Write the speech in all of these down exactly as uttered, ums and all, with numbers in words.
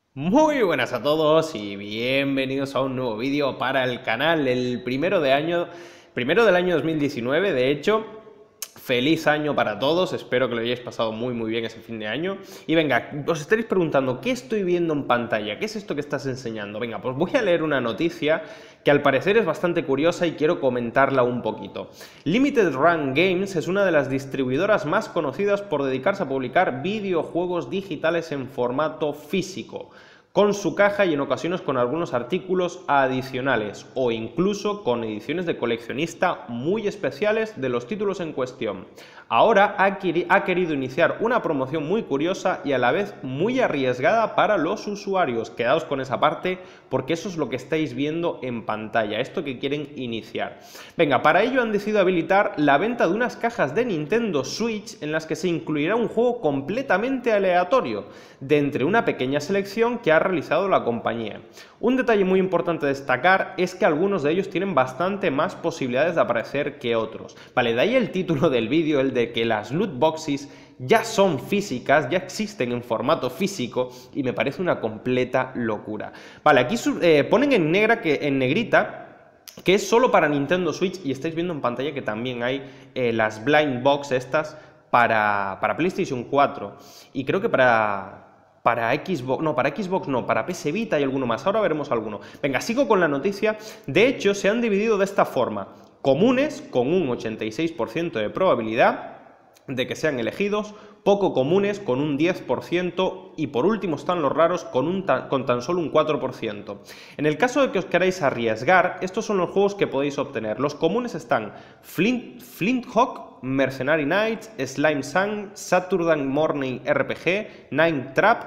Muy buenas a todos y bienvenidos a un nuevo vídeo para el canal, el primero de año, primero del año dos mil diecinueve. De hecho, feliz año para todos, espero que lo hayáis pasado muy muy bien ese fin de año. Y venga, os estaréis preguntando, ¿qué estoy viendo en pantalla? ¿Qué es esto que estás enseñando? Venga, pues voy a leer una noticia que al parecer es bastante curiosa y quiero comentarla un poquito. Limited Run Games es una de las distribuidoras más conocidas por dedicarse a publicar videojuegos digitales en formato físico, con su caja y en ocasiones con algunos artículos adicionales o incluso con ediciones de coleccionista muy especiales de los títulos en cuestión. Ahora ha querido iniciar una promoción muy curiosa y a la vez muy arriesgada para los usuarios. Quedaos con esa parte porque eso es lo que estáis viendo en pantalla, esto que quieren iniciar. Venga, para ello han decidido habilitar la venta de unas cajas de Nintendo Switch en las que se incluirá un juego completamente aleatorio de entre una pequeña selección que ha realizado la compañía. Un detalle muy importante a destacar es que algunos de ellos tienen bastante más posibilidades de aparecer que otros. Vale, de ahí el título del vídeo, el de que las loot boxes ya son físicas, ya existen en formato físico y me parece una completa locura. Vale, aquí eh, ponen en negra que en negrita que es solo para Nintendo Switch y estáis viendo en pantalla que también hay eh, las blind box estas para, para PlayStation cuatro y creo que para... Para Xbox, no, para Xbox no, para P S Vita y alguno más, ahora veremos alguno. Venga, sigo con la noticia. De hecho, se han dividido de esta forma: comunes, con un ochenta y seis por ciento de probabilidad de que sean elegidos, poco comunes, con un diez por ciento, y por último están los raros, con, un ta con tan solo un cuatro por ciento. En el caso de que os queráis arriesgar, estos son los juegos que podéis obtener. Los comunes están Flint, Flint Hawk, Mercenary Knights, Slime Sun, Saturday Morning R P G, Nine Trap,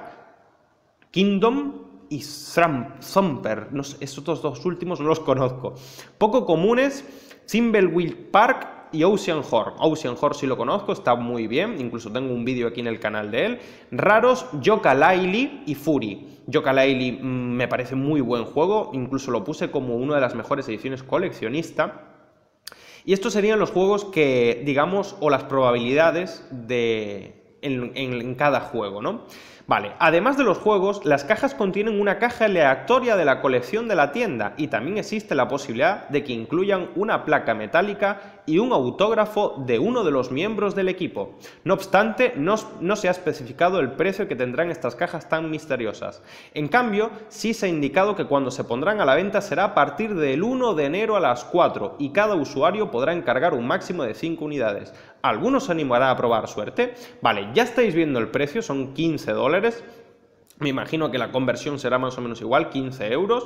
Kingdom y Thumper. No sé, estos dos últimos no los conozco. Poco comunes, Thimbleweed Park y Ocean Horror. Ocean Horror sí lo conozco, está muy bien, incluso tengo un vídeo aquí en el canal de él. Raros, Yooka-Laylee y Fury. Yooka-Laylee mmm, me parece muy buen juego, incluso lo puse como una de las mejores ediciones coleccionista. Y estos serían los juegos que, digamos, o las probabilidades de en, en, en cada juego, ¿no? Vale, además de los juegos, las cajas contienen una caja aleatoria de la colección de la tienda y también existe la posibilidad de que incluyan una placa metálica y un autógrafo de uno de los miembros del equipo. No obstante, no, no se ha especificado el precio que tendrán estas cajas tan misteriosas. En cambio, sí se ha indicado que cuando se pondrán a la venta será a partir del uno de enero a las cuatro y cada usuario podrá encargar un máximo de cinco unidades. ¿Algunos se animará a probar suerte? Vale, ya estáis viendo el precio, son quince dólares. Me imagino que la conversión será más o menos igual, quince euros.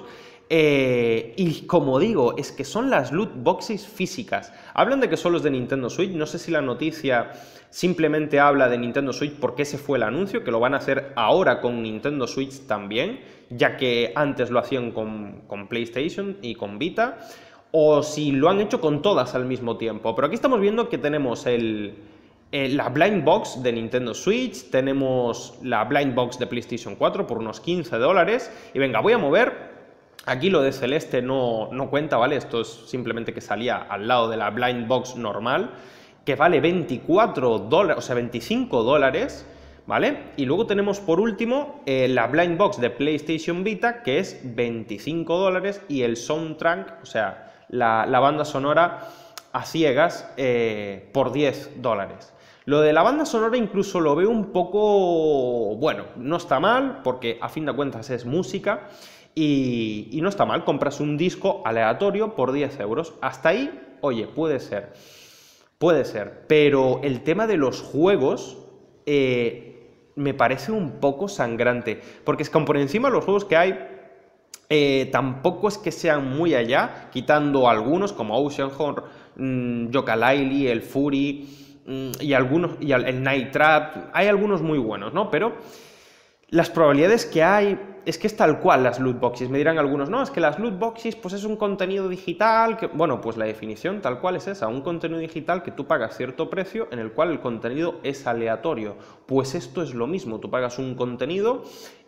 Eh, y como digo, es que son las loot boxes físicas. Hablan de que solo es de Nintendo Switch. No sé si la noticia simplemente habla de Nintendo Switch porque ese fue el anuncio, que lo van a hacer ahora con Nintendo Switch también, ya que antes lo hacían con, con PlayStation y con Vita, o si lo han hecho con todas al mismo tiempo. Pero aquí estamos viendo que tenemos el... Eh, la Blind Box de Nintendo Switch, tenemos la Blind Box de PlayStation cuatro por unos quince dólares. Y venga, voy a mover. Aquí lo de celeste no, no cuenta, ¿vale? Esto es simplemente que salía al lado de la Blind Box normal, que vale veinticuatro dólares, o sea, veinticinco dólares, ¿vale? Y luego tenemos por último eh, la Blind Box de PlayStation Vita, que es veinticinco dólares, y el soundtrack, o sea, la, la banda sonora a ciegas, eh, por diez dólares. Lo de la banda sonora incluso lo veo un poco... Bueno, no está mal, porque a fin de cuentas es música, y, y no está mal, compras un disco aleatorio por diez euros. Hasta ahí, oye, puede ser, puede ser, pero el tema de los juegos eh, me parece un poco sangrante, porque es que por encima los juegos que hay eh, tampoco es que sean muy allá, quitando algunos como Ocean Horror, mmm, Yooka-Laylee, el Fury mmm, y algunos, y el Night Trap, hay algunos muy buenos, ¿no? Pero las probabilidades que hay es que es tal cual las loot boxes. Me dirán algunos, no, es que las loot boxes pues es un contenido digital, que... bueno, pues la definición tal cual es esa, un contenido digital que tú pagas cierto precio en el cual el contenido es aleatorio. Pues esto es lo mismo, tú pagas un contenido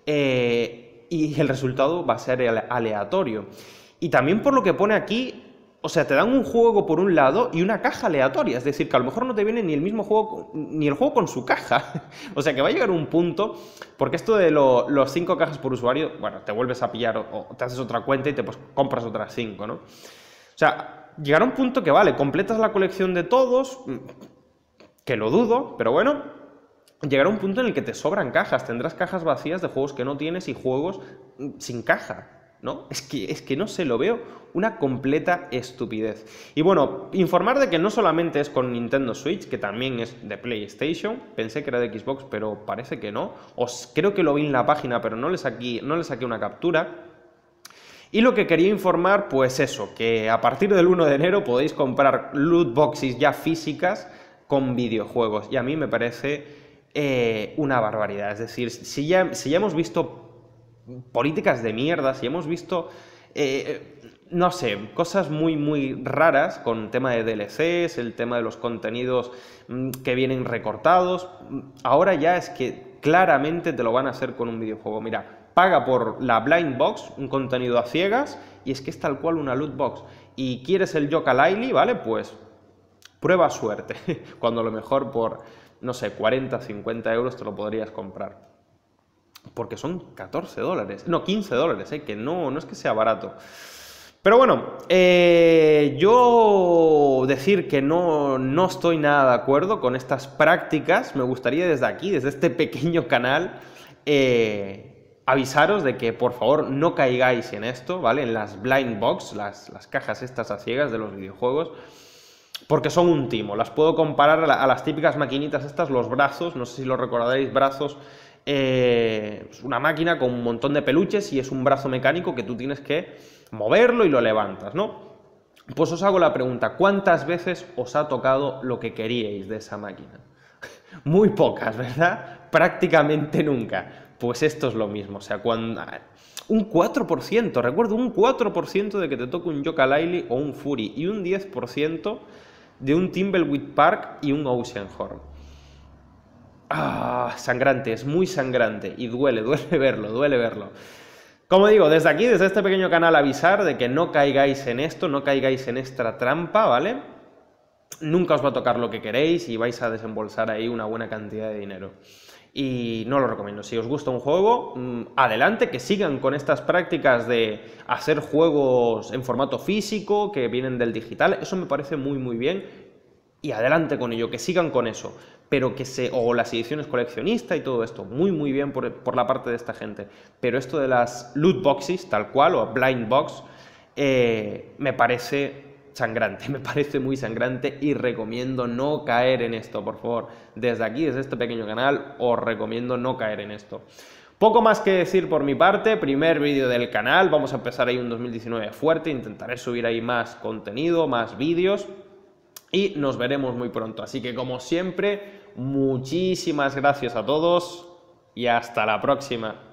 eh, y el resultado va a ser aleatorio. Y también por lo que pone aquí, O sea, te dan un juego por un lado y una caja aleatoria, es decir, que a lo mejor no te viene ni el mismo juego, ni el juego con su caja. O sea, que va a llegar un punto, porque esto de lo, los cinco cajas por usuario, bueno, te vuelves a pillar o, o te haces otra cuenta y te pues, compras otras cinco, ¿no? O sea, llegará un punto que, vale, completas la colección de todos, que lo dudo, pero bueno, llegará un punto en el que te sobran cajas, tendrás cajas vacías de juegos que no tienes y juegos sin caja. ¿No? Es que, es que no sé, lo veo una completa estupidez. Y bueno, informar de que no solamente es con Nintendo Switch, que también es de PlayStation, pensé que era de Xbox, pero parece que no. Os, creo que lo vi en la página, pero no le saqué, no le saqué una captura. Y lo que quería informar, pues eso, que a partir del uno de enero podéis comprar loot boxes ya físicas con videojuegos. Y a mí me parece eh, una barbaridad. Es decir, si ya, si ya hemos visto políticas de mierda, si hemos visto, eh, no sé, cosas muy, muy raras con el tema de D L Cs, el tema de los contenidos mmm, que vienen recortados, ahora ya es que claramente te lo van a hacer con un videojuego. Mira, paga por la Blind Box, un contenido a ciegas, y es que es tal cual una loot box. Y quieres el Yooka-Laylee, ¿vale? Pues prueba suerte, cuando a lo mejor por, no sé, cuarenta, cincuenta euros te lo podrías comprar. Porque son catorce dólares, no, quince dólares, ¿eh? Que no, no es que sea barato. Pero bueno, eh, yo decir que no, no estoy nada de acuerdo con estas prácticas, me gustaría desde aquí, desde este pequeño canal, eh, avisaros de que por favor no caigáis en esto, ¿vale? En las blind box, las, las cajas estas a ciegas de los videojuegos, porque son un timo. Las puedo comparar a, la, a las típicas maquinitas estas, los brazos, no sé si lo recordaréis, brazos. Eh, es una máquina con un montón de peluches y es un brazo mecánico que tú tienes que moverlo y lo levantas, ¿no? Pues os hago la pregunta, ¿cuántas veces os ha tocado lo que queríais de esa máquina? Muy pocas, ¿verdad? Prácticamente nunca. Pues esto es lo mismo, o sea, cuando... un cuatro por ciento, recuerdo, un cuatro por ciento de que te toque un Yooka-Laylee o un Fury y un diez por ciento de un Thimbleweed Park y un Oceanhorn. Ah, sangrante, es muy sangrante y duele, duele verlo, duele verlo. Como digo, desde aquí, desde este pequeño canal, avisar de que no caigáis en esto, no caigáis en esta trampa, ¿vale? Nunca os va a tocar lo que queréis y vais a desembolsar ahí una buena cantidad de dinero. Y no lo recomiendo. Si os gusta un juego, adelante, que sigan con estas prácticas de hacer juegos en formato físico, que vienen del digital, eso me parece muy muy bien. Y adelante con ello, que sigan con eso. Pero que se... o las ediciones coleccionistas y todo esto, muy muy bien por, por la parte de esta gente. Pero esto de las loot boxes, tal cual, o blind box, eh, me parece sangrante, me parece muy sangrante y recomiendo no caer en esto, por favor. Desde aquí, desde este pequeño canal, os recomiendo no caer en esto. Poco más que decir por mi parte, primer vídeo del canal, vamos a empezar ahí un dos mil diecinueve fuerte, intentaré subir ahí más contenido, más vídeos. Y nos veremos muy pronto. Así que, como siempre, muchísimas gracias a todos y hasta la próxima.